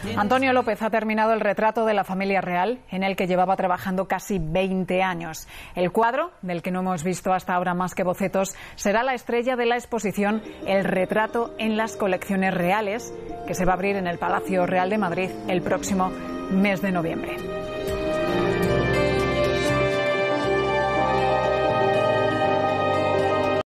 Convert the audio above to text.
Antonio López ha terminado el retrato de la familia real, en el que llevaba trabajando casi 20 años. El cuadro, del que no hemos visto hasta ahora más que bocetos, será la estrella de la exposición El retrato en las colecciones reales, que se va a abrir en el Palacio Real de Madrid el próximo mes de noviembre.